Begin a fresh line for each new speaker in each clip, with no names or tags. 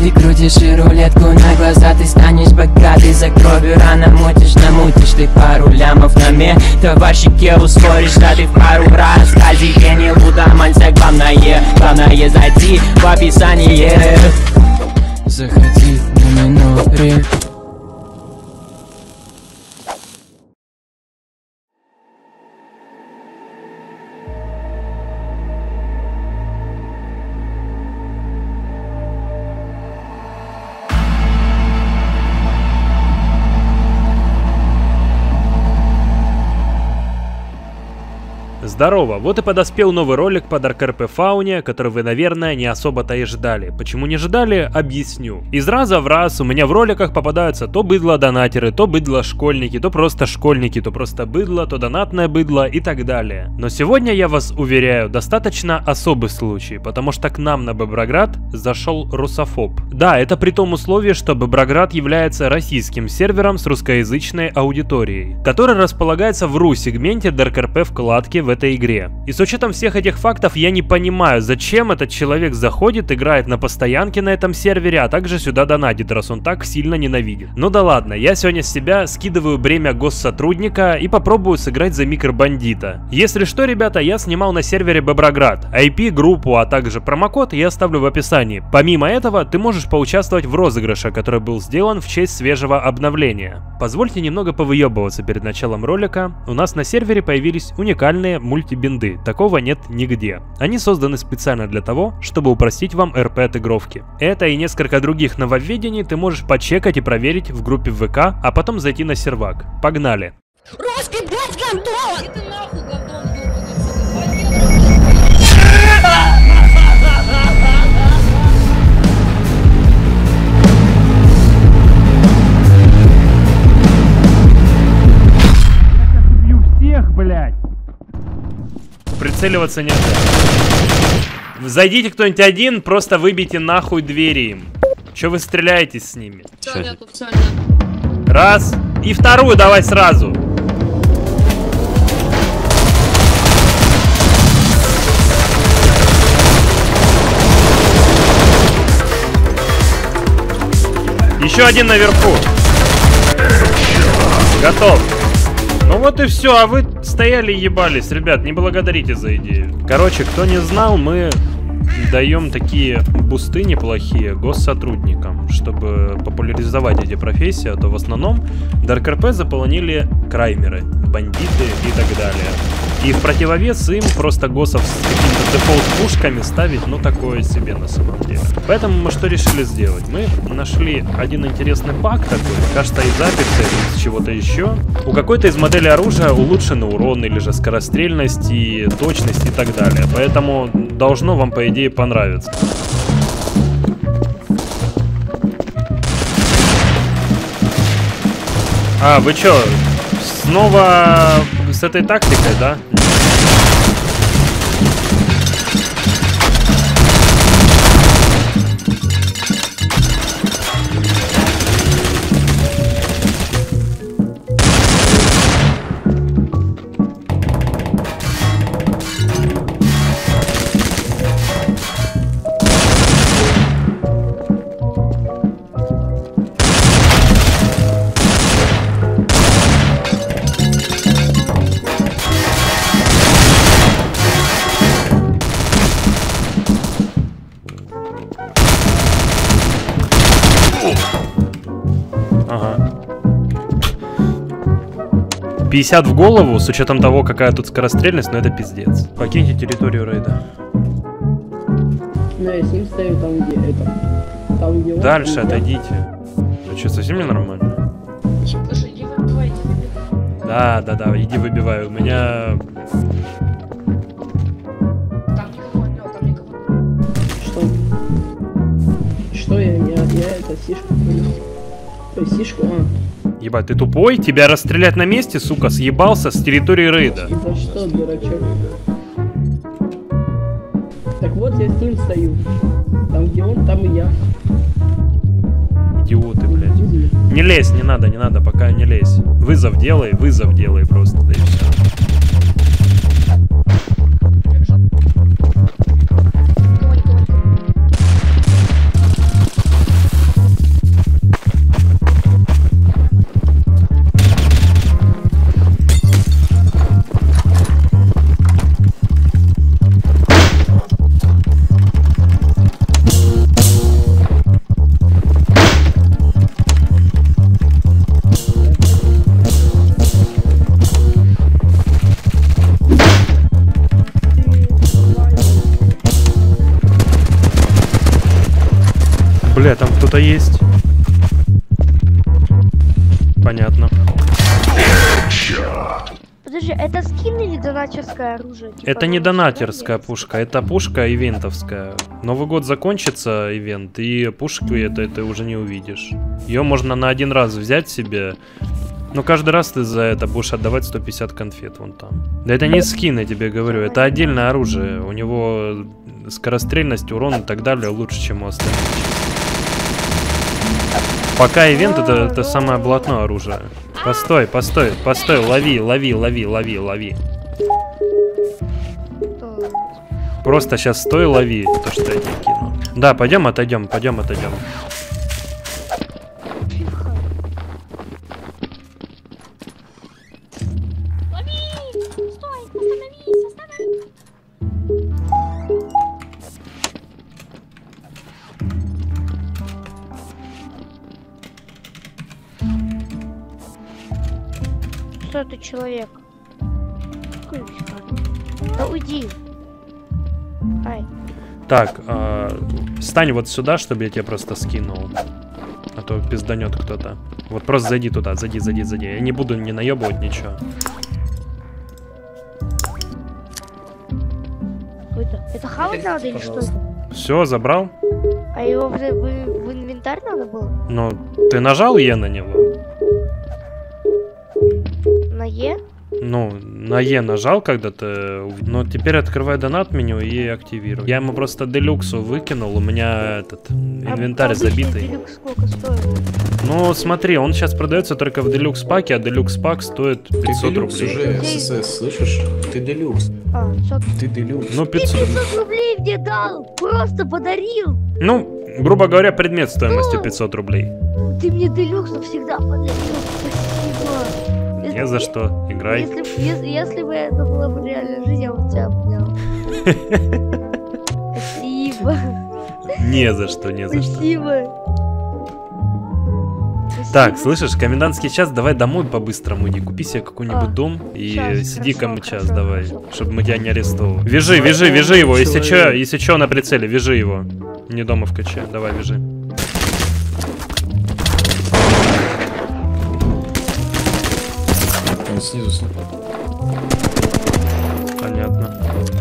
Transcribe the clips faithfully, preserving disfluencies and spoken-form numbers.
Ты крутишь и рулетку на глаза, ты станешь богатый. За кровью рано мутишь, намутишь ты пару лямов на мне. Товарщике ускоришь, да ты в пару раз. Кази, не лудоманься, главное, главное зайти в описание. Заходи на миноре.
Здорово, вот и подоспел новый ролик по Dark эр пи фауне, который вы, наверное, не особо-то и ждали. Почему не ждали? Объясню. Из раза в раз у меня в роликах попадаются то быдло-донатеры, то быдло-школьники, то просто школьники, то просто быдло, то донатное быдло и так далее. Но сегодня, я вас уверяю, достаточно особый случай, потому что к нам на Боброград зашел русофоб. Да, это при том условии, что Боброград является российским сервером с русскоязычной аудиторией, который располагается в ру-сегменте Dark эр пи вкладки в этой игре. И с учетом всех этих фактов я не понимаю, зачем этот человек заходит, играет на постоянке на этом сервере, а также сюда донатит, раз он так сильно ненавидит. Ну да ладно, я сегодня с себя скидываю бремя госсотрудника и попробую сыграть за микробандита. Если что, ребята, я снимал на сервере Боброград. ай пи, группу, а также промокод я оставлю в описании. Помимо этого, ты можешь поучаствовать в розыгрыше, который был сделан в честь свежего обновления. Позвольте немного повыебываться перед началом ролика. У нас на сервере появились уникальные мультибинды. Такого нет нигде. Они созданы специально для того, чтобы упростить вам эр пи отыгровки. Это и несколько других нововведений ты можешь почекать и проверить в группе в вэ ка, а потом зайти на сервак. Погнали!
Русский, блядь, гандон! Иди нахуй, гандон,
убью всех, блядь! Прицеливаться нельзя. Зайдите кто-нибудь один, просто выбейте нахуй двери им. Че вы стреляетесь с ними? Раз. И вторую давай сразу. Еще один наверху. Готов. Ну вот и все, а вы стояли и ебались, ребят, не благодарите за идею. Короче, кто не знал, мы даем такие бусты неплохие госсотрудникам, чтобы популяризовать эти профессии, а то в основном Dark эр пи заполонили краймеры, бандиты и так далее. И в противовес им просто госсов с какими-то дефолт-пушками ставить, ну такое себе на самом деле. Поэтому мы что решили сделать? Мы нашли один интересный баг такой, кажется, из записи, из чего-то еще. У какой-то из моделей оружия улучшены урон или же скорострельность и точность и так далее. Поэтому должно вам, по идее, понравиться. А, вы чё, снова с этой тактикой, да? Ага. пятьдесят в голову, с учетом того, какая тут скорострельность, но это пиздец. Покиньте территорию рейда.
Ну, я с ним стою там, где это. Там, где
дальше он, отойдите. Ну что, совсем ненормально?
Слушай, иди выбивай, иди выбивай.
Да, да, да, иди выбивай. У меня...
Там никого не было, там никого.
Что? Что я, я, я это сишку принес. Ой, сишку, а.
Ебать, ты тупой? Тебя расстрелять на месте, сука, съебался с территории рейда.
За что, дурачок? Так вот, я с ним стою. Там, где он, там и я.
Идиоты, блядь. Не лезь, не надо, не надо, пока не лезь. Вызов делай, вызов делай просто, да и все. есть. Понятно.
Подожди, это скин или донатерское оружие? Типа,
Это не
ну,
донатерская
да,
пушка, это пушка ивентовская. Новый год закончится, ивент, и пушку это ты уже не увидишь. Ее можно на один раз взять себе. Но каждый раз ты за это будешь отдавать сто пятьдесят конфет вон там. Да это не скин, я тебе говорю, это отдельное оружие. У него скорострельность, урон и так далее лучше, чем у остальных. Пока ивент это, это самое блатное оружие. Постой, постой, постой, лови, лови, лови, лови, лови. Просто сейчас стой, лови то, что я тебе кину. Да, пойдем, отойдем, пойдем, отойдем.
Что это человек? Какой вишка? Да уйди. Ай.
Так, э, встань вот сюда, чтобы я тебя просто скинул. А то пизданет кто-то. Вот просто зайди туда, зайди, зайди, зайди. Я не буду не наебывать ничего.
Это, это хавать надо или что это?
Все, забрал?
А его в, в, в инвентарь надо было?
Ну, ты нажал Е на него?
На Е?
Ну, на Е нажал когда-то, но теперь открывай донат меню и активируй. Я ему просто делюксу выкинул, у меня этот инвентарь
а
забитый.
Делюкс сколько стоит?
Ну, смотри, он сейчас продается только в делюкс паке, а делюкс пак стоит пятьсот рублей.
Уже ССС, слышишь? Ты делюкс.
А, пятьсот.
Ты делюкс.
Ну, пятьсот.
пятьсот рублей мне дал! Просто подарил!
Ну, грубо говоря, предмет стоимостью пятьсот рублей.
Ты мне делюкс всегда подарил. Спасибо.
Не за что, играй.
Если, если, если бы это было в реальной жизни, я бы тебя обнял. Спасибо.
Не за что, не за что.
Спасибо.
Так, слышишь, комендантский час, давай домой по-быстрому иди, купи себе какой-нибудь
А,
дом и
щас,
сиди-ка
хорошо,
час
хорошо,
давай,
хорошо.
чтобы мы тебя не арестовали. Вяжи, вяжи, вяжи его, если чё, если чё на прицеле, вяжи его. Не дома в каче, давай, вяжи.
Он снизу, снизу.
Понятно.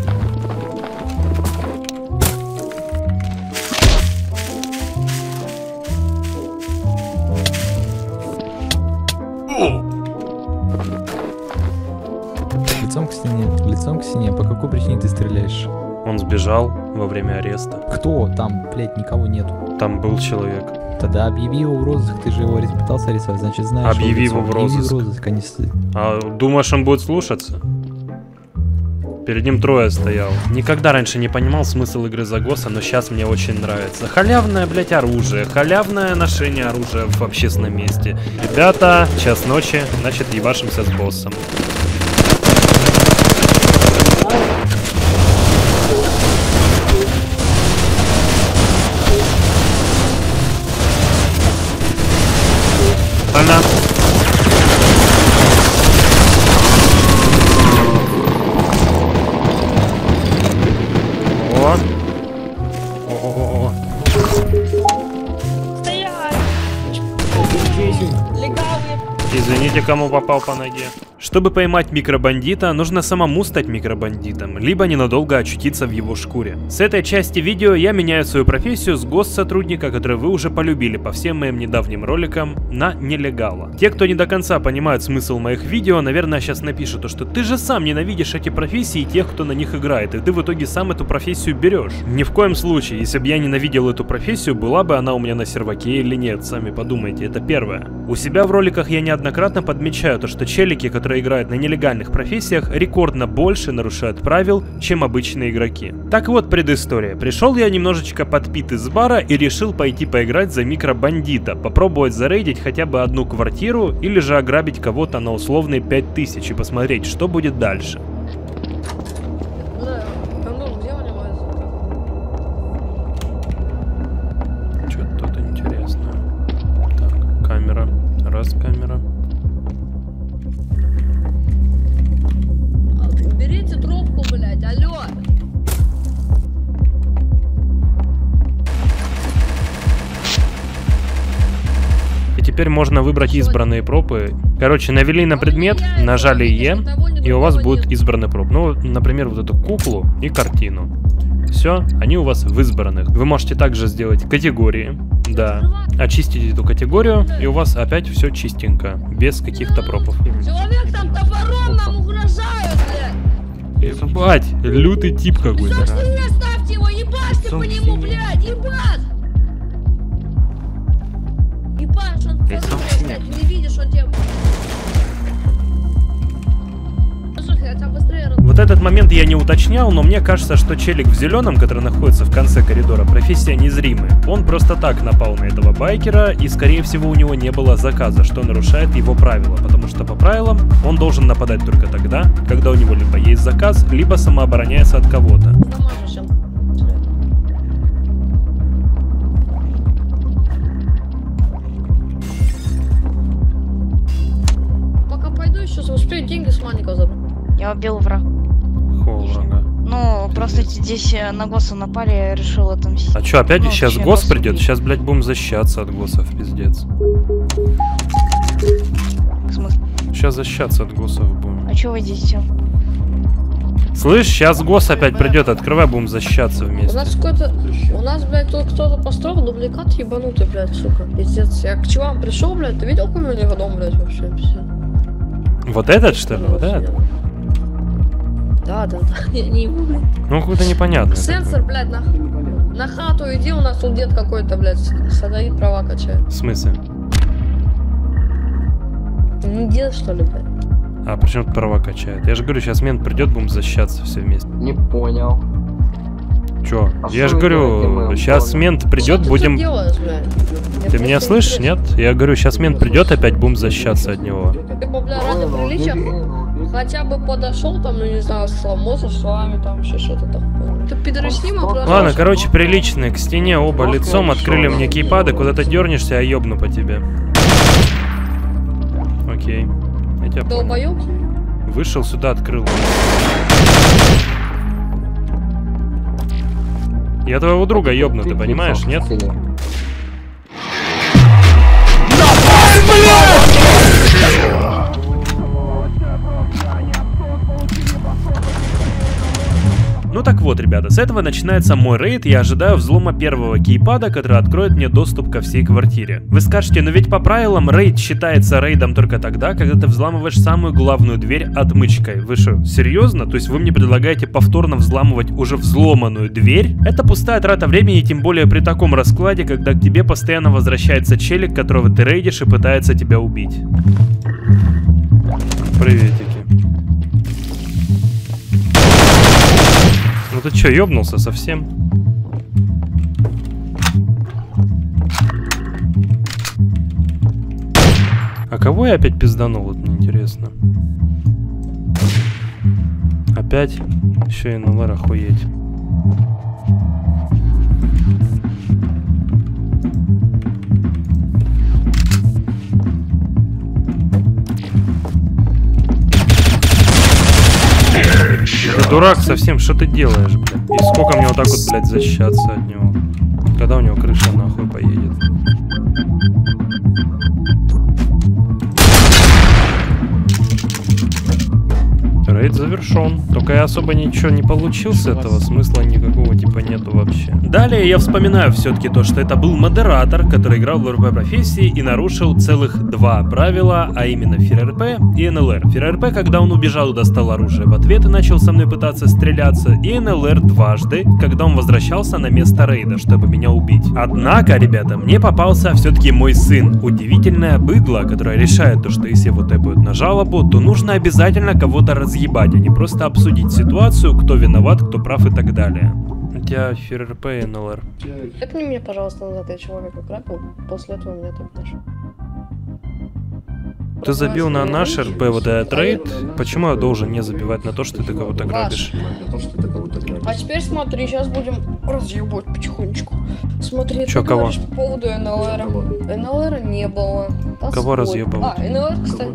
Лицом к стене, лицом к стене. По какой причине ты стреляешь?
Он сбежал во время ареста.
Кто? Там, блядь, никого нету.
Там был человек.
Тогда объяви его в розыск, ты же его арес- пытался арестовать, значит знаешь.
Объяви
что
его в
Объяви
розыск.
в розыск, а не с-
А думаешь, он будет слушаться? Перед ним трое стоял. Никогда раньше не понимал смысл игры за ГОСа, но сейчас мне очень нравится. Халявное, блять, оружие. Халявное ношение оружия в общественном месте. Ребята, час ночи, значит, ебашимся с боссом. Она. О. О-о-о.
Стоять! Легавые!
Извините, кому попал по ноге. Чтобы поймать микробандита, нужно самому стать микробандитом, либо ненадолго очутиться в его шкуре. С этой части видео я меняю свою профессию с госсотрудника, который вы уже полюбили по всем моим недавним роликам, на нелегала. Те, кто не до конца понимают смысл моих видео, наверное, сейчас напишут, что ты же сам ненавидишь эти профессии и тех, кто на них играет, и ты в итоге сам эту профессию берешь. Ни в коем случае, если бы я ненавидел эту профессию, была бы она у меня на серваке или нет, сами подумайте, это первое. У себя в роликах я неоднократно подмечаю то, что челики, которые играют на нелегальных профессиях, рекордно больше нарушают правил, чем обычные игроки. Так вот, предыстория. Пришел я немножечко подпит из бара и решил пойти поиграть за микробандита, попробовать зарейдить хотя бы одну квартиру или же ограбить кого-то на условные пять тысяч и посмотреть, что будет дальше.
Да, Антон, где у него это?
Что-то тут интересно. Так, камера. Раз, камера.
Берите трубку, блядь, алло!
теперь можно выбрать избранные пропы. Короче, навели на предмет, нажали Е, и у вас будет избранный проп. Ну, например, вот эту куклу и картину. Все, они у вас в избранных. Вы можете также сделать категории. Да. Очистить эту категорию, и у вас опять все чистенько. Без каких-то пропов.
Человек там топором нам угрожает, блядь.
Ебать, лютый тип какой-то.
Что ж ты ставьте его, ебашьте по нему, блядь, ебать. Ебашь, он, блядь, не видишь, он тебе... Хотя быстрее раз...
Вот этот момент я не уточнял, но мне кажется, что челик в зеленом, который находится в конце коридора, профессия незримая. Он просто так напал на этого байкера, и скорее всего у него не было заказа, что нарушает его правила, потому что по правилам он должен нападать только тогда, когда у него либо есть заказ, либо самообороняется от кого-то.
Пока пойду, еще успею деньги с Маника забрать.
Я убил врага.
Холога.
Ну, просто здесь на Госа напали, я решил отомстить.
А чё, опять
Ну,
сейчас
вообще,
ГОС
Гос
придет?
убили.
Сейчас, блядь, будем защищаться от ГОСов, пиздец.
В смысле?
Сейчас защищаться от ГОСов будем.
А чё вы здесь?
Слышь, сейчас ГОС опять придет, открывай, будем защищаться
У
вместе.
нас какой-то... У нас, блядь, тут кто-то построил дубликат ебанутый, блядь, сука. Пиздец. Я к чувам пришел, блядь, ты видел, какой у него дом, блядь, вообще? Пиздец.
Вот этот, что ли? Вот этот?
Да, да, да. Я не ему, блядь.
Ну, какой-то непонятный.
Сенсор, блядь, на, на хату иди, у нас тут дед какой-то, блядь, садовит, права качает.
В смысле?
Не дед, что ли, блядь?
А, причем тут права качает? Я же говорю, сейчас мент придет, будем защищаться все вместе.
Не понял.
Чё?
А
Я же
что вы делаете,
говорю,
мы
сейчас
понял.
мент
Что
придет,
ты
будем...
тут делаешь, блядь? Мне
Ты меня
просто
слышишь,
интересно.
нет? Я говорю, сейчас мент придет, опять будем защищаться от него.
Ты бы, бля, ради приличия хотя бы подошел там, ну не знаю, сломался с вами, там еще что-то такое. Ты пидоры снимо, блядь.
Ладно, короче, приличные, к стене оба
Просто
лицом,
я
открыли
шел.
мне кейпады, куда ты дернешься, я ёбну по тебе. Окей. Я тебя понял.
Долбоёб?
Вышел сюда, открыл. Я твоего друга ёбну, ты понимаешь, нет? Ну так вот, ребята, с этого начинается мой рейд. Я ожидаю взлома первого кейпада, который откроет мне доступ ко всей квартире. Вы скажете, но ведь по правилам рейд считается рейдом только тогда, когда ты взламываешь самую главную дверь отмычкой. Вы что, серьезно? То есть вы мне предлагаете повторно взламывать уже взломанную дверь? Это пустая трата времени, тем более при таком раскладе, когда к тебе постоянно возвращается челик, которого ты рейдишь и пытается тебя убить. Приветики. Ну ты чё, ёбнулся совсем? А кого я опять пизданул, вот мне интересно. Опять? Еще и эн эл эр, охуеть. Ты дурак совсем, что ты делаешь, блядь? И сколько мне вот так вот, блядь, защищаться от него? Когда у него крыша нахуй поедет? Рейд завершен. Только я особо ничего не получил с этого, смысла никакого типа нету вообще. Далее я вспоминаю все-таки то, что это был модератор, который играл в эр пэ профессии и нарушил целых два правила, а именно ФРРП и эн эл эр. ФРРП, когда он убежал и достал оружие в ответ и начал со мной пытаться стреляться, и эн эл эр дважды, когда он возвращался на место рейда, чтобы меня убить. Однако, ребята, мне попался все-таки мой сын. Удивительное быдло, которое решает то, что если его тэпают на жалобу, то нужно обязательно кого-то разъебать, а не просто обсудить ситуацию, кто виноват, кто прав и так далее. У тебя ФРРП и эн эл эр.
Тэпни меня, пожалуйста, назад, я человека крапил, после этого меня тэпнешь.
Ты забил на наш эр пэ вот этот рейд. Почему я должен не забивать на то, что ты кого-то грабишь?
А теперь смотри, сейчас будем разъебать потихонечку. Смотри,
Чё,
ты
кого?
говоришь по поводу эн эл эр. эн эл эр не было.
Кого
Тоской.
разъебывать?
А, эн эл эр, кстати.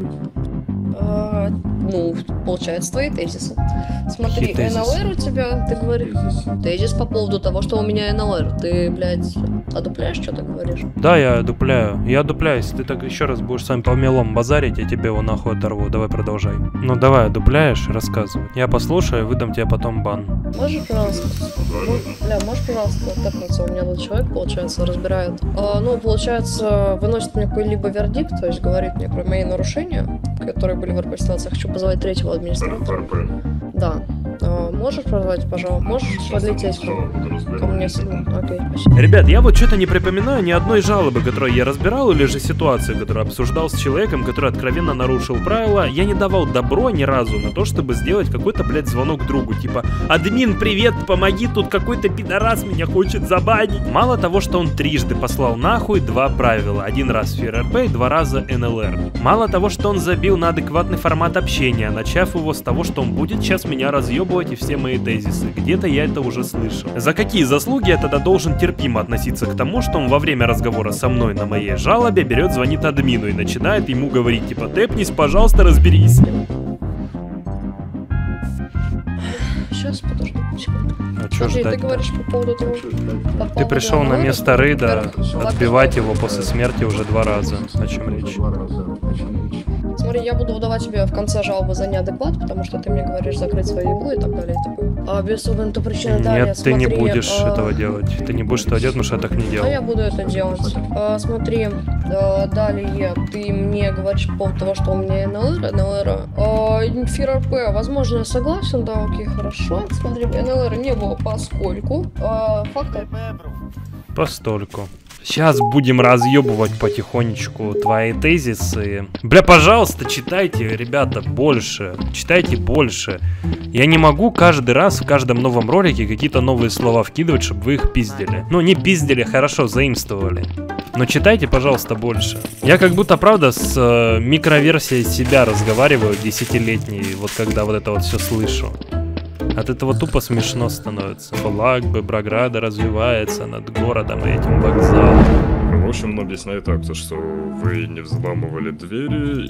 А, ну, получается, твои тезисы. Смотри,
Какие тезисы?
эн эл эр у тебя, ты говоришь, тезис по поводу того, что у меня эн эл эр. Ты, блядь, А дупляешь, что ты говоришь?
Да, я дупляю. Я дупляю. Если ты так еще раз будешь сам по мелом базарить, я тебе его нахуй оторву. Давай продолжай. Ну давай, дупляешь, рассказывай. Я послушаю, выдам тебе потом бан.
Можешь, пожалуйста, ну, бля, можешь, пожалуйста, тэпнуться? У меня тут человек, получается, разбирает. А, ну, получается, выносит мне какой-либо вердикт, то есть говорит мне про мои нарушения, которые были в РП ситуации. Хочу позвать третьего администратора. Да. А, можешь позвать, пожалуйста? Можешь подлететь ко мне? Окей, спасибо.
Ребят, я вот что-то не припоминаю ни одной жалобы, которую я разбирал, или же ситуацию, которую обсуждал с человеком, который откровенно нарушил правила. Я не давал добро ни разу на то, чтобы сделать какой-то, блядь, звонок другу. Типа, админ, привет, помоги, тут какой-то пидорас меня хочет забанить. Мало того, что он трижды послал нахуй два правила. Один раз в ФРРП и два раза эн эл эр. Мало того, что он забил на адекватный формат общения, начав его с того, что он будет сейчас меня разъебывать и все мои тезисы. Где-то я это уже слышал. За какие заслуги я тогда должен терпимо относиться к тому, что он во время разговора со мной на моей жалобе берет, звонит админу и начинает ему говорить, типа, тэпнись, пожалуйста, разберись.
Сейчас, подожди, секунду.
А чё
Смотри,
ждать?
ты говоришь по поводу того... по
Ты
поводу
пришел на
эн эл эр,
место рейда,
во-первых,
отбивать его
во-первых,
после смерти уже два раза. О чем речь?
Смотри, я буду выдавать тебе в конце жалобы за неадекват, потому что ты мне говоришь закрыть свою еблу и так далее. И такое. А без особенной причины далее,
Нет, ты не
смотри,
будешь
а...
этого делать. Ты не будешь этого делать, потому что я так не делал.
А я буду это делать. А, смотри, а, далее ты мне говоришь по поводу того, что у меня эн эл эр, эн эл эр. А, ФРРП, возможно, я согласен, да, окей, хорошо. Смотри, эн эл эр не было поскольку. А, факты.
Постольку. Сейчас будем разъебывать потихонечку твои тезисы. Бля, пожалуйста, читайте, ребята, больше. Читайте больше. Я не могу каждый раз в каждом новом ролике какие-то новые слова вкидывать, чтобы вы их пиздили. Ну, не пиздили, хорошо, заимствовали. Но читайте, пожалуйста, больше. Я как будто, правда, с э, микроверсией себя разговариваю десятилетней, вот когда вот это вот все слышу. От этого тупо смешно становится. Флаг Беброграда развивается над городом и этим вокзалом.
В общем, он объясняет так, то, что вы не взламывали двери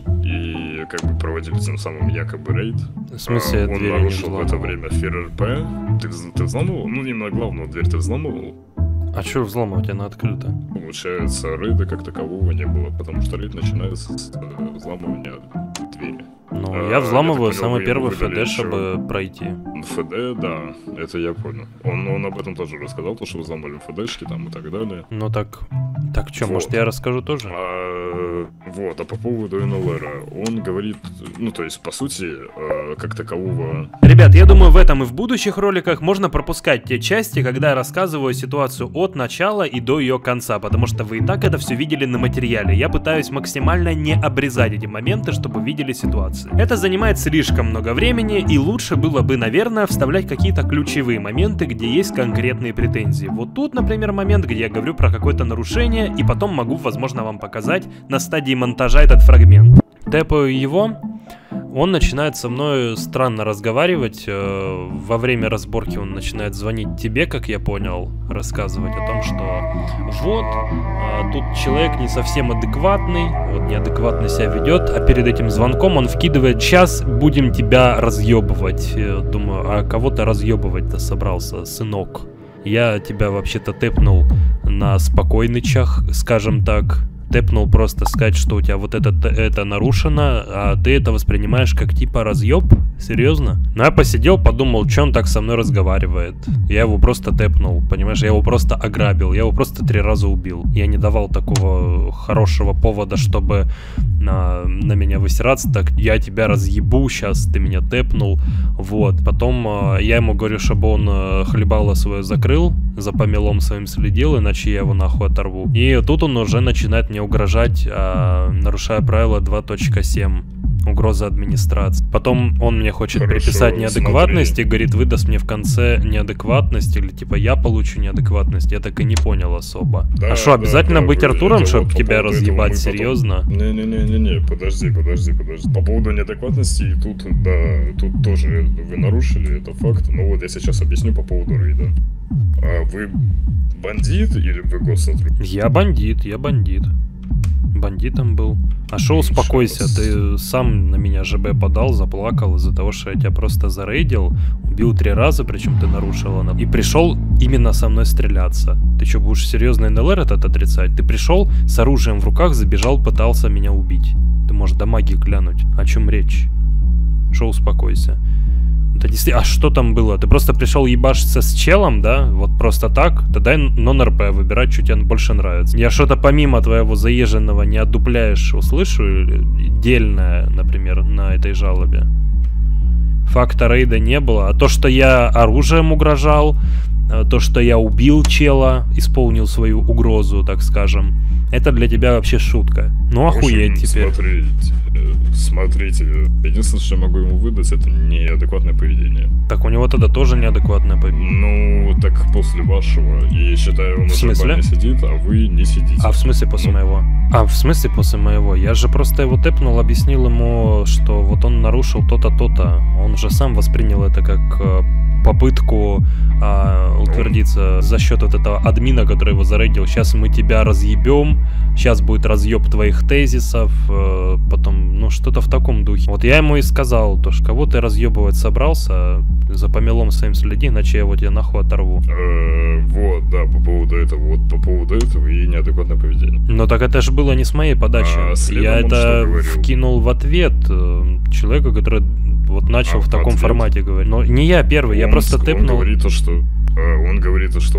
и как бы проводили тем самым якобы рейд.
В смысле,
а,
двери
он
не
нарушил в это
взламывал?
время ФРРП. Ты, ты взламывал? Ну, именно главную дверь ты взламывал?
А чё взломывать, она открыта?
Получается, рейда как такового не было, потому что рейд начинается с э, взламывания двери.
Ну,
А,
я взламываю
я так понял,
самый
вы
первый
ему
ФД,
выдали
чтобы
еще-
пройти.
ФД, да, это я понял. Он, он об этом тоже рассказал, то, что вы взломали ФДшки там и так далее.
Ну так, так чё,
Вот.
может я расскажу тоже?
А, вот, а по поводу эн эл эр, он говорит, ну, то есть, по сути, э, как такового...
Ребят, я думаю, в этом и в будущих роликах можно пропускать те части, когда я рассказываю ситуацию от начала и до ее конца, потому что вы и так это все видели на материале. Я пытаюсь максимально не обрезать эти моменты, чтобы видели ситуацию. Это занимает слишком много времени, и лучше было бы, наверное, вставлять какие-то ключевые моменты, где есть конкретные претензии. Вот тут, например, момент, где я говорю про какое-то нарушение, и потом могу, возможно, вам показать на стадии монтажа этот фрагмент. Тэпаю его. Он начинает со мной странно разговаривать. э, Во время разборки он начинает звонить тебе, как я понял, рассказывать о том, что вот, а, тут человек не совсем адекватный, вот неадекватно себя ведет, а перед этим звонком он вкидывает: сейчас будем тебя разъебывать. Э, Думаю, а кого ты разъебывать-то собрался, сынок? Я тебя вообще-то тэпнул на спокойнычах, скажем так. Тэпнул просто сказать, что у тебя вот это, это нарушено, а ты это воспринимаешь как типа разъеб? Серьезно? Ну я посидел, подумал, что он так со мной разговаривает. Я его просто тэпнул, понимаешь, я его просто ограбил, я его просто три раза убил. Я не давал такого хорошего повода, чтобы на, на меня высираться, так я тебя разъебу, сейчас ты меня тэпнул. Вот, потом э, я ему говорю, чтобы он э, хлебало свое закрыл, за помелом своим следил, иначе я его нахуй оторву. И тут он уже начинает мне угрожать, а, нарушая правило два точка семь. Угроза администрации. Потом он мне хочет
Хорошо,
приписать неадекватность
смотри.
и говорит, выдаст мне в конце неадекватность, или типа я получу неадекватность. Я так и не понял особо.
Да,
а что,
да,
обязательно
да,
быть
вы-
Артуром,
это
чтобы
вот по
тебя
поводу этого
разъебать?
мы потом-
Серьезно?
Не-не-не-не-не, подожди, подожди, подожди. По поводу неадекватности, и тут, да, тут тоже вы нарушили, это факт. Но вот я сейчас объясню по поводу рейда. А вы бандит или вы госсотрудник?
Я бандит, я бандит. Бандитом был. А шо успокойся, ты сам на меня ЖБ подал, заплакал из-за того, что я тебя просто зарейдил, убил три раза, причем ты нарушил она, и пришел именно со мной стреляться. Ты что, будешь серьезно эн эл эр этот отрицать? Ты пришел с оружием в руках, забежал, пытался меня убить. Ты можешь до магии глянуть. О чем речь? Шо успокойся. Да действительно, а что там было? Ты просто пришел ебашиться с челом, да? Вот просто так? Тогда нон-эр пэ выбирать, что тебе больше нравится. Я что-то помимо твоего заезженного не отдупляешь, услышу дельное, например, на этой жалобе. Факта рейда не было. А то, что я оружием угрожал, то, что я убил чела, исполнил свою угрозу, так скажем, это для тебя вообще шутка. Ну охуеть теперь.
Смотрите, смотрите, единственное, что я могу ему выдать, это неадекватное поведение.
Так у него тогда тоже неадекватное поведение.
Ну, так после вашего, и считаю, он
в
уже не сидит, а вы не сидите.
А в смысле после ну. моего? А в смысле после моего? Я же просто его тэпнул, объяснил ему, что вот он нарушил то-то, то-то. Он же сам воспринял это как попытку а, утвердиться за счет вот этого админа, который его зарейдил. Сейчас мы тебя разъебем, сейчас будет разъеб твоих тезисов, э, потом, ну, что-то в таком духе. Вот я ему и сказал, то, что кого ты разъебывать собрался, за помелом своим следи, иначе я его тебе нахуй оторву.
Э, вот, да, по поводу этого, вот по поводу этого и неадекватное поведение.
Но так это же было не с моей подачи. А, я это вкинул в ответ человеку, который вот начал а, в таком ответ? формате говорить. Но не я первый, он, я просто он тэпнул.
Он говорит то, что... Он говорит то, что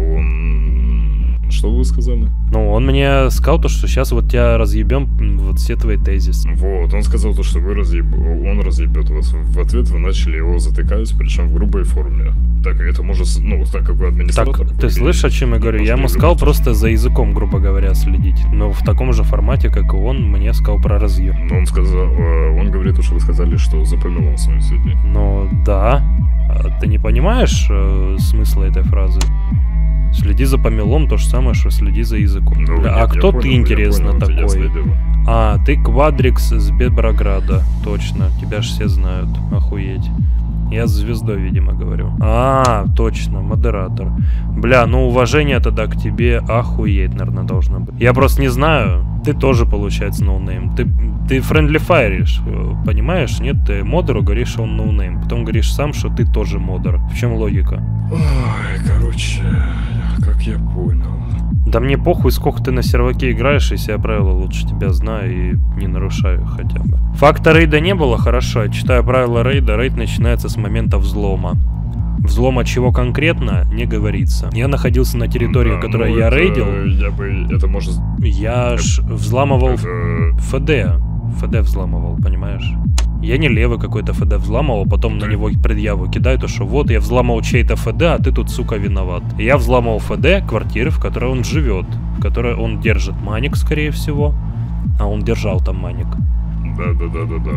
он... Что вы сказали?
Ну, он мне сказал то, что сейчас вот тебя разъебем, вот все твои тезисы.
Вот, он сказал то, что вы разъеб... он разъебет вас. В ответ вы начали его затыкать, причем в грубой форме. Так это может, ну, так как вы администратор...
Так, ты слышишь, о чем я говорю? Я ему сказал просто за языком, грубо говоря, следить. Но в таком же формате, как и он, мне сказал про разъеб.
Но он сказал, он говорит, что вы сказали, что за помелом с вами следить.
Ну, да. А ты не понимаешь э, смысла этой фразы? Следи за помелом, то же самое, что следи за языком. Ну, а нет, кто ты, понял, интересно, понял, такой? А, ты Квадрикс с Беброграда. Точно, тебя ж все знают. Охуеть. Я с звездой, видимо, говорю. А, точно, модератор. Бля, ну уважение тогда к тебе охуеть, наверное, должно быть. Я просто не знаю. Ты тоже, получается, ноунейм. Ты, ты friendly файришь, понимаешь? Нет, ты модеру говоришь, что он ноунейм. Потом говоришь сам, что ты тоже модер. В чем логика?
Ой, короче, как я понял.
Да мне похуй, сколько ты на серваке играешь, если я правила лучше тебя знаю и не нарушаю хотя бы. Факта рейда не было, хорошо. Я читаю правила рейда. Рейд начинается с момента взлома. Взлома чего конкретно, не говорится. Я находился на территории, да, которую ну я это, рейдил.
Я бы... Это может...
Я ж взламывал это... эф дэ. эф дэ взламывал, понимаешь? Я не левый какой-то эф дэ взламывал, потом на него предъяву кидаю, то что вот я взламывал чей-то эф дэ, а ты тут, сука, виноват. И я взламывал эф дэ квартиры, в которой он живет, в которой он держит маник, скорее всего. А он держал там маник.
Да-да-да-да-да.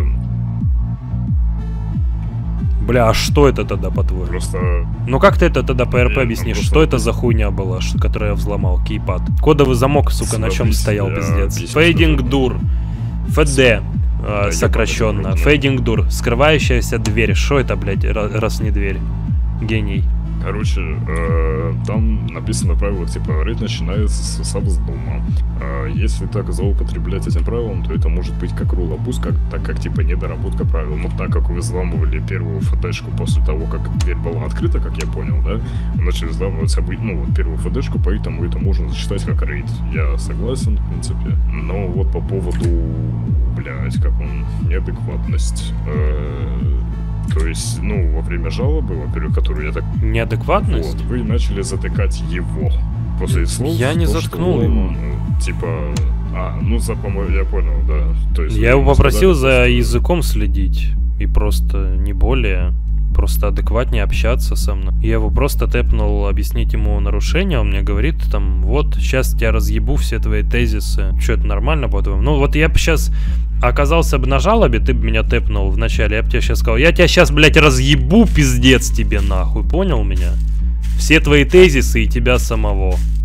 Бля, а что это тогда, по-твоему?
Просто...
Ну как ты это тогда по эр пэ объяснишь?
Ну,
что это за хуйня была, которую я взломал? Кейпад. Кодовый замок, сука, Смотрите, на чем стоял, пиздец. Фейдинг дур. эф дэ. Да, сокращенно. Фейдинг дур. Скрывающаяся дверь. Что это, блядь, раз не дверь? Гений.
Короче, э, там написано правило, типа, рейд начинается с взлома. Э, если так злоупотреблять этим правилом, то это может быть как рулабуз, как, так как, типа, недоработка правил. Но так как вы взламывали первую эф дэ-шку после того, как дверь была открыта, как я понял, да, вы начали взламывать, ну, вот первую эф дэ-шку, поэтому это можно засчитать как рейд. Я согласен, в принципе. Но вот по поводу, блядь, как он, неадекватность, э, то есть, ну, во время жалобы, во-первых, которую я так...
Неадекватность?
Вот, вы начали затыкать его. После слов...
Я не
то,
заткнул
он,
его.
Типа... А, ну, за, по-моему, я понял, да. То есть,
я его попросил
сказали,
за
что...
языком следить. И просто не более... Просто адекватнее общаться со мной. Я его просто тэпнул объяснить ему нарушение. Он мне говорит, там, вот, сейчас тебя разъебу все твои тезисы. Что, это нормально, по-твоему? Ну, вот я бы сейчас... Оказался бы на жалобе, ты бы меня тэпнул вначале, я бы тебе сейчас сказал, я тебя сейчас, блядь, разъебу, пиздец тебе нахуй, понял меня? Все твои тезисы и тебя самого.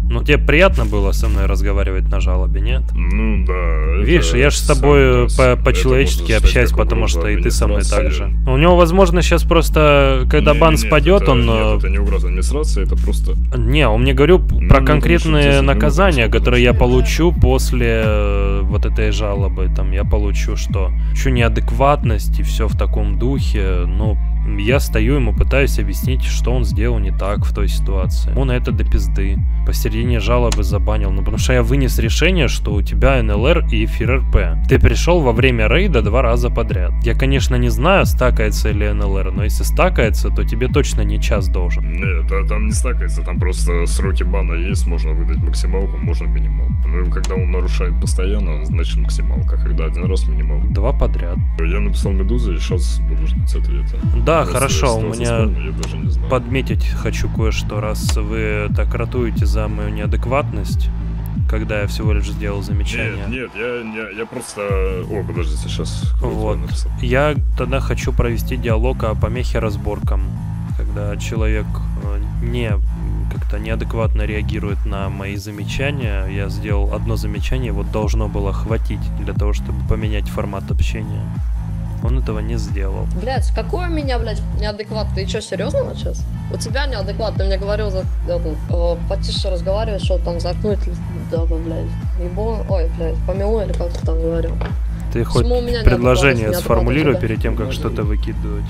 Ну, тебе приятно было со мной разговаривать на жалобе, нет?
Ну, да.
Видишь, я же с тобой по-человечески общаюсь, потому что и ты со мной так же. У него, возможно, сейчас просто, когда
Не,
бан
нет,
спадет,
это,
он...
Нет, это не угроза администрации, это просто...
Не, он мне говорю
Ну,
про
ну,
конкретные
слушай,
наказания,
ну,
которые я
слушай.
получу после э, вот этой жалобы. Там я получу что? Еще неадекватность и все в таком духе. Ну, я стою ему, пытаюсь объяснить, что он сделал не так в той ситуации. Он это до пизды. Посередине жалобы забанил. Ну, потому что я вынес решение, что у тебя эн эл эр и эфир эр пэ. Ты пришел во время рейда два раза подряд. Я, конечно, не знаю, стакается ли эн эл эр, но если стакается, то тебе точно не час должен.
Нет, а там не стакается, там просто сроки бана есть, можно выдать максималку, можно минималку. Ну и когда он нарушает постоянно, значит максималка, когда один раз минималка.
Два подряд.
Я написал Медузе, и сейчас буду ждать ответа.
Да,
Если
хорошо, у
ситуация
меня
вспомню, я даже не знаю.
подметить хочу кое-что, раз вы так ратуете за мою неадекватность, когда я всего лишь сделал замечание.
Нет, нет, я, я, я просто... О, подождите, сейчас...
Вот. Я тогда хочу провести диалог о помехе разборкам, когда человек э, не как-то неадекватно реагирует на мои замечания. Я сделал одно замечание, вот должно было хватить для того, чтобы поменять формат общения. Он этого не сделал.
Блять, какой у меня, блять, неадекват? Ты что, серьезно сейчас? У тебя неадекват, ты мне говорил, за, это, э, потише разговаривать, что там заткнуть, да, блядь, ебо, ой, блядь, помилуй, или как ты там говорил.
Ты хоть
Почему у меня
предложение
неадекватность,
сформулируй
неадекватность,
перед тем, как что-то выкидывать.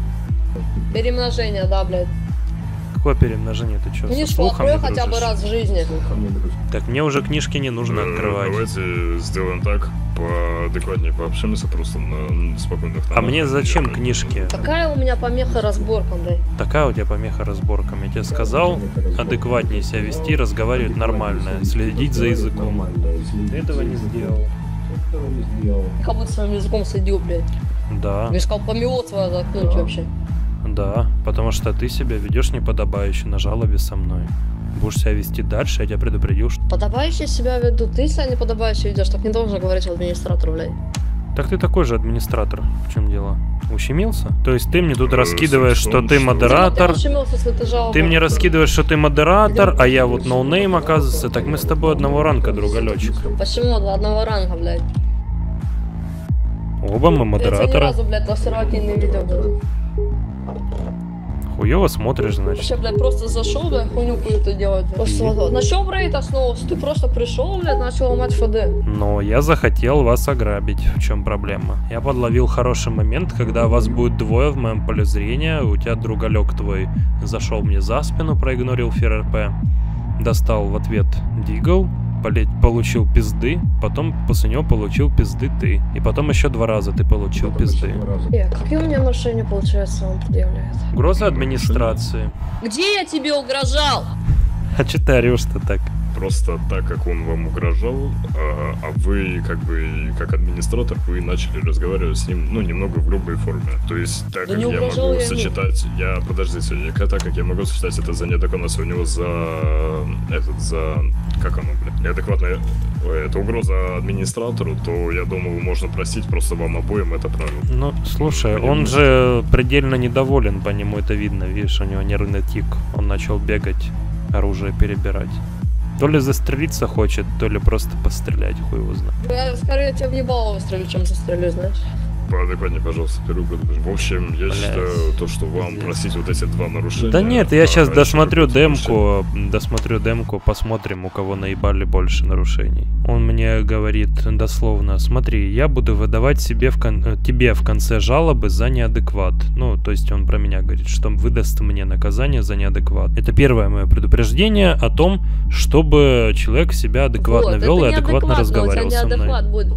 Перемножение, да, блядь.
Какое перемножение? Ты что, со
Книжку
слухом
открой
не
хотя бы
дружишь?
раз в жизни.
Так мне уже книжки не нужно
Э,
открывать.
Давайте сделаем так, поадекватнее пообщаемся, просто на спокойных тонах.
А мне зачем
Я-
книжки?
Какая у меня помеха разборкам, блядь?
Такая у тебя помеха разборкам. Я тебе сказал, адекватнее себя вести, разговаривать нормально, следить за языком. Ты этого не сделал.
Как будто своим языком следил, блядь.
Да,
Мне сказал, помело твое заткнуть вообще.
да, потому что ты себя ведешь неподобающе на жалобе со мной. Будешь себя вести дальше, я тебя предупредил, что...
Подобающе себя веду. Ты себя не подобающе ведешь, так не должен говорить администратору, блядь.
Так ты такой же администратор. В чем дело? Ущемился? То есть ты мне тут
Э,
раскидываешь,
суть в
что
том,
ты
что-
модератор.
Ты ущемился, если ты жалобу.
Ты мне раскидываешь, что ты модератор, а я вот ноунейм, оказывается. Так мы с тобой одного ранга, другалечек.
Почему до одного ранга, блядь?
Оба мы
Я тебя ни
модераторы.
разу, блядь, на серваке не видел, блядь.
Хуёво смотришь, значит.
Вообще, блядь, просто зашел, блядь, хуйню какую-то делать. Просто вот, на чем рейд основывался? Ты просто пришел, блядь, начал ломать эф дэ.
Но я захотел вас ограбить. В чем проблема? Я подловил хороший момент, когда вас будет двое в моем поле зрения. У тебя другалек твой зашел мне за спину, проигнорил эфир эр пэ. Достал в ответ дигл. Полеть, получил пизды, потом после него получил пизды ты. И потом еще два раза ты получил пизды.
Э, какие у меня нарушения, получается, он предъявляет?
Угроза администрации.
Где я тебе угрожал?
А че ты орешь-то так?
Просто так, как он вам угрожал, а, а вы, как бы, как администратор, вы начали разговаривать с ним, ну, немного в грубой форме. То есть, так
Да
как
не
я
угрожал
могу
я ему.
сочетать, я, подождите, я, так как я могу сочетать это за неадекватность, у него за, этот, за, как оно, блин, неадекватная, ой, это угроза администратору, то, я думаю, можно простить просто вам обоим, это правильно.
Ну, слушай, он же предельно недоволен, по нему это видно, видишь, у него нервный тик. Он начал бегать, оружие перебирать. То ли застрелиться хочет, то ли просто пострелять, хуй его знает.
Я скорее тебя в ебало выстрелю, чем застрелю, знаешь.
Поадекватнее, пожалуйста, перу. В общем, я
Блядь.
считаю, то, что вам простить вот эти два нарушения...
Да нет, я
а
сейчас
раньше
досмотрю
какое-то нарушение.
демку, досмотрю демку, посмотрим, у кого наебали больше нарушений. Он мне говорит дословно: смотри, я буду выдавать себе в кон- э, тебе в конце жалобы за неадекват. Ну, то есть он про меня говорит, что выдаст мне наказание за неадекват. Это первое мое предупреждение о том, чтобы человек себя адекватно
Вот,
вел
это
и адекватно
неадекватно,
разговаривал
у тебя
со мной.
неадекват будет.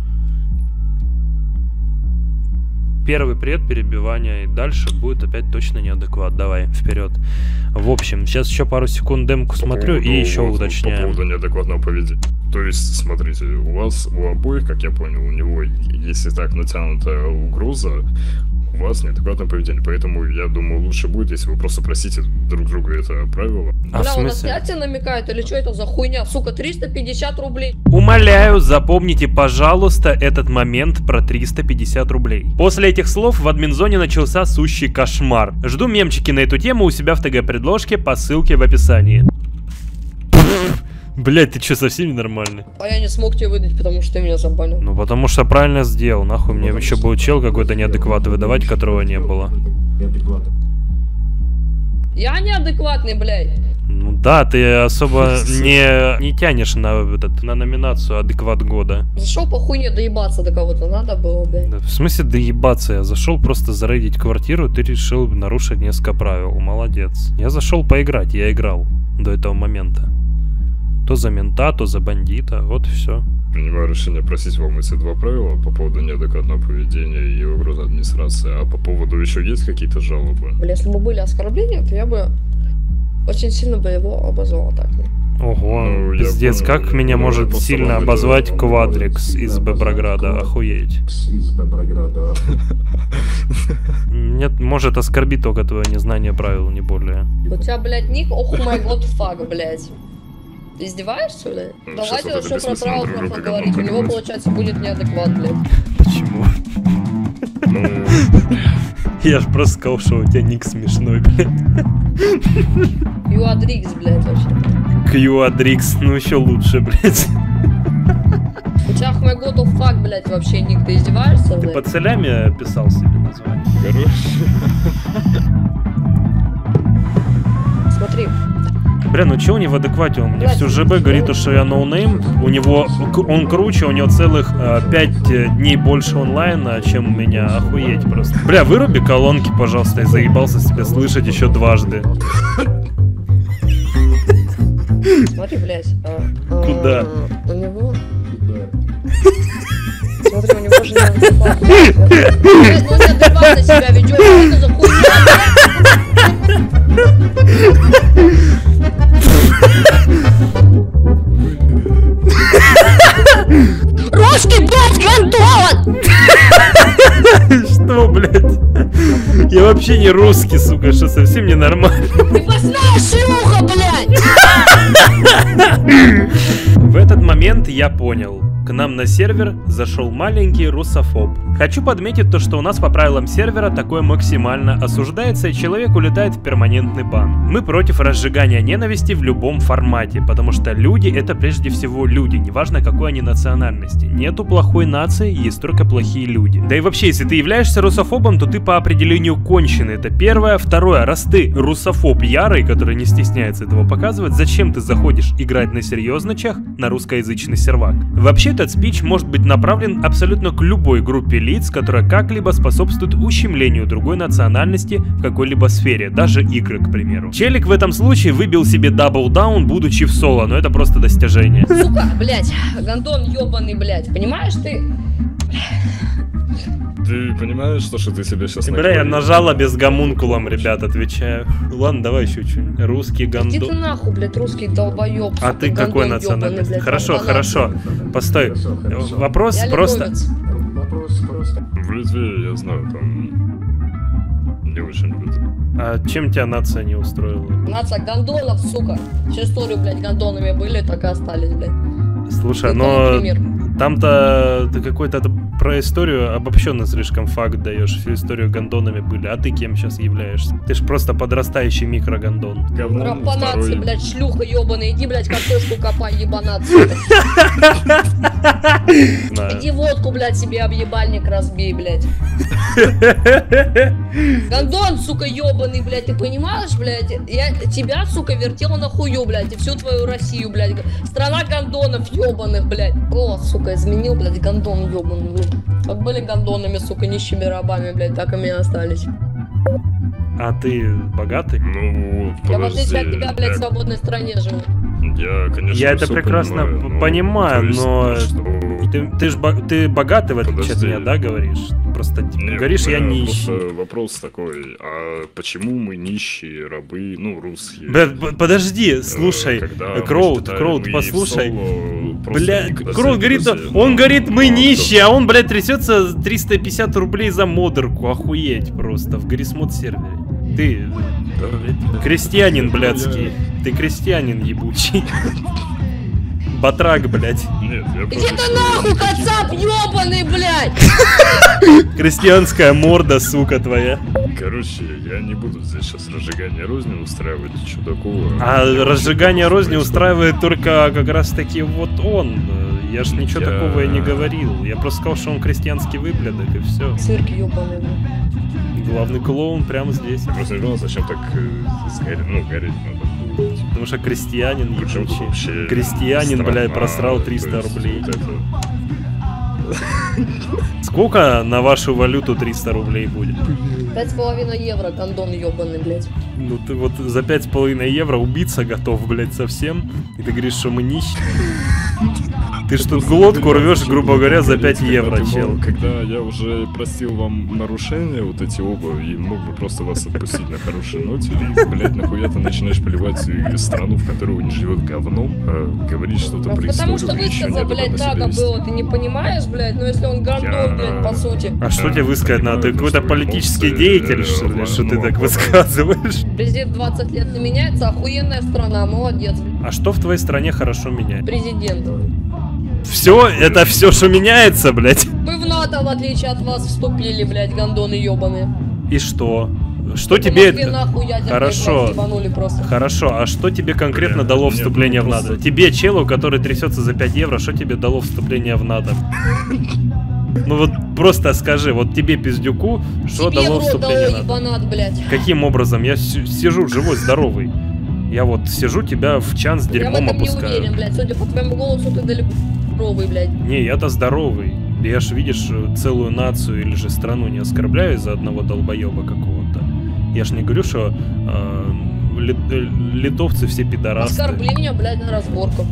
Первый пред перебивания, и дальше будет опять точно неадекват. Давай, вперед. В общем, сейчас еще пару секунд демку
По
смотрю
поводу-
и еще
вот, По
уточняем.
поводу неадекватного поведения. То есть, смотрите, у вас, у обоих, как я понял, у него, если так натянутая угроза, у вас неадекватное поведение. Поэтому, я думаю, лучше будет, если вы просто просите друг друга это правило.
А в
Бля, он на
смысле?
снятие намекает, или что это за хуйня? Сука, триста пятьдесят рублей.
Умоляю, запомните, пожалуйста, этот момент про триста пятьдесят рублей. После этих слов в админзоне начался сущий кошмар. Жду мемчики на эту тему у себя в ТГ-предложке по ссылке в описании. Блять, ты чё, совсем ненормальный?
А я не смог тебе выдать, потому что ты меня забанил.
Ну потому что правильно сделал, нахуй мне еще был чел какой-то неадекват выдавать, которого не было.
Я неадекватный, блядь.
Ну да, ты особо не, не тянешь на, этот, на номинацию адекват года.
Зашел по хуйне доебаться до кого-то надо было, блядь.
Да, в смысле доебаться? Я зашел просто зарейдить квартиру, ты решил нарушить несколько правил. Молодец. Я зашел поиграть, я играл до этого момента. То за мента, то за бандита, вот и все.
Принимаю решение просить вам эти два правила по поводу неадекватного поведения и угрозы администрации. А по поводу еще есть какие-то жалобы?
Бля, если бы были оскорбления, то я бы очень сильно бы его обозвал так.
Ого,
Ну, я
пиздец,
понял.
как меня
Ну,
может
просто
сильно
вам
обозвать
это-
Квадрикс из Беброграда, охуеть. Нет, может оскорбить только твое незнание правил, не более.
У тебя, блядь, ник ох май год фак, блядь. Ты издеваешься, блядь?
Ну,
Давайте
сейчас вот
начнем про
это бессмысленно
правила
друг друга
поговорить. У него,
говном
получается, будет неадекват, блядь.
Почему?
Ну,
Я ж просто сказал, что у тебя ник смешной, блядь.
Юадрикс, блядь, вообще.
Кьюадрикс, ну еще лучше, блядь.
У тебя ох май год фак, блядь, вообще ник. Ты издеваешься,
Ты
блядь?
под целями писал себе название.
короче.
Смотри.
Бля, ну че у него в адеквате? Он мне
Блядь,
всю ЖБ говорит, что я ноунейм. У него, к- он круче, у него целых пять дней больше онлайна, чем у меня. Охуеть просто. Бля, выруби колонки, пожалуйста, я заебался себя слышать еще дважды.
Смотри, блядь. а, а,
Куда?
У него... Смотри, у него же неадекватно. Блядь, ну неадекватно себя ведет. Что это за хуйня, блядь? Русский, блядь, гандон!
Что, блядь? Я вообще не русский, сука, что совсем не нормально.
Крепостная шлюха, блядь!
В этот момент я понял. К нам на сервер зашел маленький русофоб. Хочу подметить то, что у нас по правилам сервера такое максимально осуждается, и человек улетает в перманентный бан. Мы против разжигания ненависти в любом формате, потому что люди это прежде всего люди, неважно какой они национальности. Нету плохой нации, есть только плохие люди. Да и вообще, если ты являешься русофобом, то ты по определению конченый. Это первое. Второе, раз ты русофоб ярый, который не стесняется этого показывать, зачем ты заходишь играть на серьезночах на русскоязычный сервак? Вообще, этот спич может быть направлен абсолютно к любой группе лиц, которая как-либо способствует ущемлению другой национальности в какой-либо сфере, даже игры, к примеру. Челик в этом случае выбил себе даблдаун, будучи в соло, но это просто достижение.
Сука, блядь, гандон ёбаный, блядь, понимаешь ты?
Ты понимаешь, что, что ты себе сейчас
Бля, я нажала без гомункулом, ребят, отвечаю. Ладно, давай еще что-нибудь. Русский
Иди ты
гандон.
нахуй, блядь, русский долбоёб.
А
сука,
ты какой
гандон
национальности?
ёбаный, блядь,
Хорошо,
долбанат.
хорошо. Постой. Вопрос
Я
просто...
литовец.
В Литве, я знаю, там не очень любят.
А чем тебя нация не устроила?
Нация гандонов, сука. Всю историю, блядь, гандонами были, так и остались, блядь.
Слушай,
Ну,
но
например.
там-то ты какой-то это про историю обобщенно слишком факт даешь. Всю историю гандонами были. А ты кем сейчас являешься? Ты ж просто подрастающий микрогандон.
Говно,
Рапанации,
второй...
блядь, шлюха ёбаная. Иди, блядь, картошку копай, ебанат, сука.
Знаю.
Иди водку, блядь, себе объебальник разбей, блядь. Гандон, сука, ёбаный, блядь, ты понимаешь, блядь? Я тебя, сука, вертел на хую, блядь, и всю твою Россию, блядь. Страна гандонов ёбаных, блядь. О, сука, изменил, блядь, гандон ёбаный, блядь. Как были гандонами, сука, нищими рабами, блядь, так и мы остались.
А ты богатый?
Ну,
Я в отличие от
подожди,
тебя, блядь, в
я-
свободной стране живу.
Я, конечно,
Я это
всё
прекрасно
понимаю, но-
понимаю,
то есть,
но
ну, что-
Ты, ты ж бо- ты богатый, в отличие от
Подожди.
меня, да, говоришь? Просто типа,
Нет,
говоришь, я
э,
нищий.
Просто вопрос такой, а почему мы нищие, рабы, ну, русские?
Бля, п- подожди,
Э,
слушай,
когда мы
Кроуд,
считаем,
Кроуд,
мы
послушай.
в соло просто
Бля,
никогда
Кроуд
себе не
говорит,
друзья,
он
но-
говорит, мы
но
нищие, а он, блядь, трясется триста пятьдесят рублей за модерку, охуеть просто, в Гаррисмод сервере. Ты крестьянин, блядский, ты крестьянин ебучий. Батрак, блядь.
Нет, я
Иди
просто
ты
что-
нахуй, кацап ёбаный, блядь!
Крестьянская морда, сука твоя.
Короче, я не буду здесь сейчас разжигание розни устраивать, что такого.
А разжигание розни устраивает только как раз таки вот он. Я ж ничего я... такого и не говорил. Я просто сказал, что он крестьянский выблядок, и все.
Цирк ёбаный.
Главный клоун прямо здесь.
Я просто не понял, зачем так э, сгореть, ну, гореть надо.
Потому что крестьянин ебучий. Крестьянин, блядь, просрал триста рублей. Вот это... Сколько на вашу валюту триста рублей будет?
Пять с половиной евро, гондон ебаный, блядь.
Ну ты вот за пять с половиной евро убиться готов, блядь, совсем. И ты говоришь, что мы нищие. Ты ж тут глотку рвешь, грубо говоря, за пять евро, чел.
Когда я уже простил вам нарушения, вот эти оба, и мог бы просто вас отпустить на хорошей ноте, и, блядь, нахуя ты начинаешь поливать страну, в которой не живет говном, а говорить что-то про историю.
Потому что высказа, блядь, так было, ты не понимаешь, блядь, но если он гондон, блядь, по сути.
А что тебе высказать надо? Ты какой-то политический деятель, что ли, что ты так высказываешь?
Президент двадцать лет не меняется, охуенная страна, молодец, блядь.
А что в твоей стране хорошо меняет?
Президент.
Все, это все, что меняется, блядь.
Мы в НАТО, в отличие от вас, вступили, блядь, гондоны ебаные.
И что? Что тебе...
Нахуй,
Хорошо, хорошо, а что тебе конкретно Бля, дало вступление в НАТО? Просто... Тебе, челу, который трясется за пять евро, что тебе дало вступление в НАТО? Ну вот просто скажи, вот тебе, пиздюку, что дало вступление в НАТО? Каким образом? Я сижу живой, здоровый. Я вот сижу, тебя в чан с дерьмом опускаю. Я в этом не уверен,
блядь. Судя по твоему голосу, ты далеко здоровый, блядь.
Не, я-то здоровый. Я ж, видишь, целую нацию или же страну не оскорбляю из-за одного долбоеба какого-то. Я ж не говорю, что э, ли, литовцы все пидорасты.
Оскорбление, блядь, на разборку.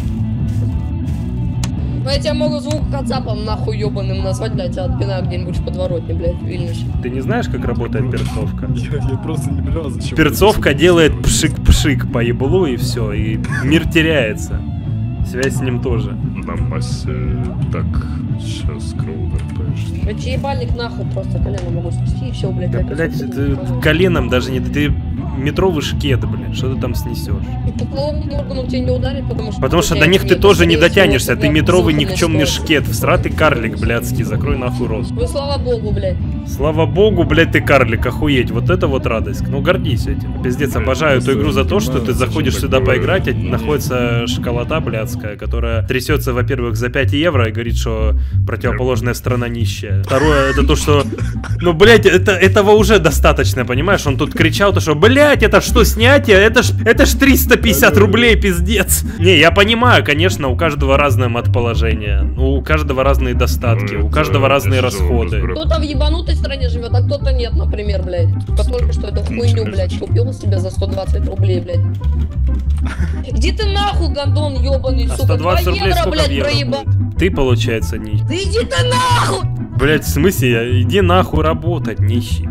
Ну я тебя могу звук кацапом нахуй ебаным назвать, блядь, а отпинаю где-нибудь в подворотне, блядь, в Вильнюсе.
Ты не знаешь, как работает перцовка?
Я, я просто не понял, зачем.
Перцовка делает пшик-пшик по еблу и все, и мир теряется. Связь с ним тоже.
На массе... Так, сейчас кроудер, конечно.
Я тебе ебальник нахуй просто коленом могу спасти и все, блядь.
Да, блядь, ты коленом даже не... Ты метровый шкет, блядь, что ты там снесешь?
По половому органу тебе не ударит, потому что...
Потому что до них ты тоже не дотянешься, ты метровый никчемный шкет, всратый карлик, блядский, закрой нахуй рот.
Ну слава богу, блядь.
Слава богу, блядь, ты карлик, охуеть, вот это вот радость. Ну гордись этим. Пиздец, обожаю эту игру за то, что ты заходишь сюда поиграть, а находится шоколада блядская, которая трясется, во-первых, за пять евро и говорит, что противоположная страна нищая. Второе, это то, что... Ну, блядь, это, этого уже достаточно, понимаешь? Он тут кричал, то что, блядь, это что, снятие? Это ж, это ж триста пятьдесят рублей, пиздец. Не, я понимаю, конечно, у каждого разное матположение, у каждого разные достатки, у каждого разные расходы.
Кто-то в ебанутой стране живет, а кто-то нет, например, блядь. Только что эту хуйню, блядь, купил себе за сто двадцать рублей, блядь. Иди ты нахуй, гондон ебаный,
а
сука, два
евро, блядь, проебал. Ты, получается, нищий.
Да иди ты нахуй!
Блядь, в смысле, иди нахуй работать, нищий.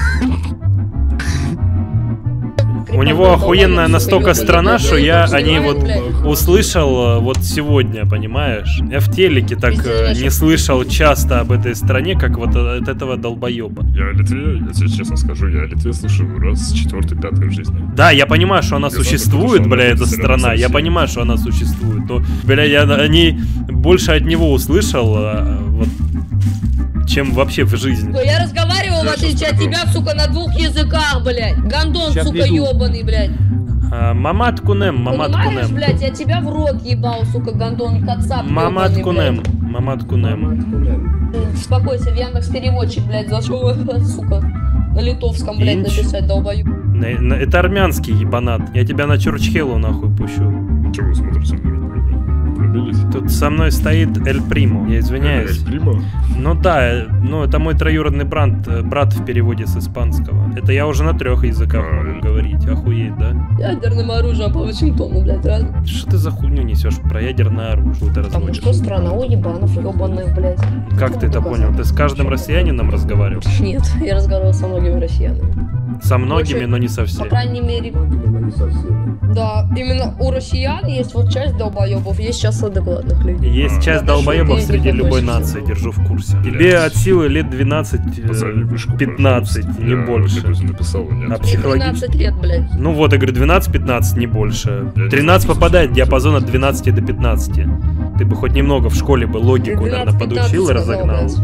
У него охуенная настолько страна, что я о ней вот услышал вот сегодня, понимаешь? Я в телеке так не слышал часто об этой стране, как вот от этого долбоеба.
Я о Литве, я тебе честно скажу, я о Литве слушаю раз четвертый, пятый в жизни.
Да, я понимаю, что она существует, бля, эта страна, я понимаю, что она существует, но, бля, я о ней больше от него услышал, вот, чем вообще в жизни.
Я разговаривал, в отличие от тебя, сука, на двух языках, блядь. Гондон, сейчас сука, ебаный, блядь.
А, мамат кунем, мамат
Понимаешь,
кунем.
блядь, я тебя в рот ебал, сука, гондон, кацап.
Мамат ебаный, кунем, блядь. Мамат кунем.
Успокойся, в Яндекс.Переводчик, блядь, зашел, сука, на литовском, блядь,
Инч.
написать, долбоёб.
Это армянский ебанат. Я тебя на Чурчхелу нахуй пущу.
Чего вы смотрите?
Тут со мной стоит Эль Примо, я извиняюсь.
Эль Примо?
Ну да, ну это мой троюродный брат, брат в переводе с испанского. Это я уже на трех языках а, могу говорить, охуеть, да?
Ядерным оружием по Вашингтону, блядь, раз.
Что ты за хуйню несешь про ядерное оружие?
Потому что страна уебанов, ебаных, блядь.
Как ты это понял? Ты с каждым россиянином разговаривал?
Нет, я разговаривал со многими россиянами.
Со многими, но не со всеми.
По крайней мере. Да, именно у россиян есть вот часть долбоебов, есть часть адекватных людей.
Есть часть долбоебов среди любой нации, держу в курсе. Тебе от силы лет двенадцать-пятнадцать, не больше.
А
двенадцать лет, блядь.
Ну вот, я говорю, двенадцать-пятнадцать, не больше. тринадцать попадает в диапазон от двенадцати до пятнадцати. Ты бы хоть немного в школе бы логику, наверное, подучил и разогнал.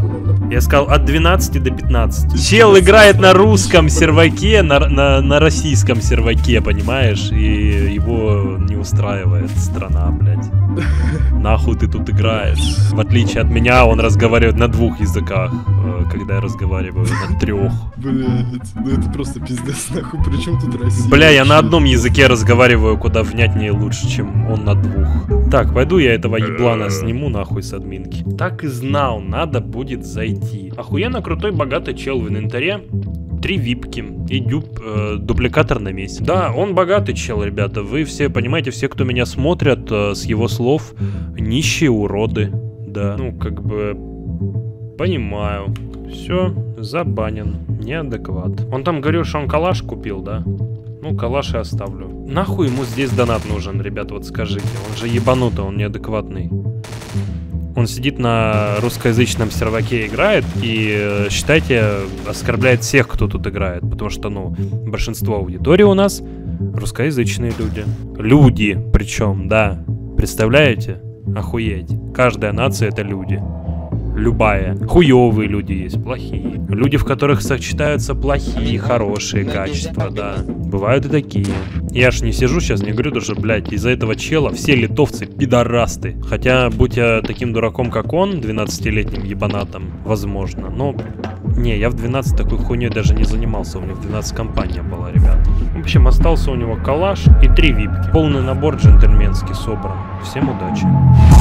Я сказал от двенадцати до пятнадцати. Чел играет на русском серваке, на, на, на российском серваке, понимаешь? И его не устраивает страна, блядь. Нахуй ты тут играешь? В отличие от меня, он разговаривает на двух языках, когда я разговариваю на трех.
Блядь, ну это просто пиздец, нахуй, при чем тут Россия?
Бля, я на одном языке разговариваю куда внятнее и лучше, чем он на двух. Так, пойду я этого еблана сниму нахуй с админки. Так и знал, надо будет зайти. Охуенно крутой богатый чел в инвентаре. Три випки и дюб, э, дупликатор на месте. Да, он богатый чел, ребята. Вы все понимаете, все, кто меня смотрят, э, с его слов, нищие уроды. Да, ну как бы понимаю. Все, забанен. Неадекват. Он там говорил, что он калаш купил, да? Ну, калаш и оставлю. Нахуй ему здесь донат нужен, ребят, вот скажите. Он же ебанутый, он неадекватный. Он сидит на русскоязычном серваке, играет и, считайте, оскорбляет всех, кто тут играет. Потому что, ну, большинство аудитории у нас русскоязычные люди. Люди, причем, да. Представляете? Охуеть. Каждая нация — это люди. Любая. Хуёвые люди есть, плохие. Люди, в которых сочетаются плохие и хорошие качества, да. Бывают и такие. Я ж не сижу сейчас, не говорю даже, блядь, из-за этого чела все литовцы пидорасты. Хотя, будь я таким дураком, как он, двенадцатилетним ебанатом, возможно. Но, не, я в двенадцать такой хуйней даже не занимался. У меня в двенадцать компания была, ребят. В общем, остался у него калаш и три випки. Полный набор джентльменский собран. Всем удачи.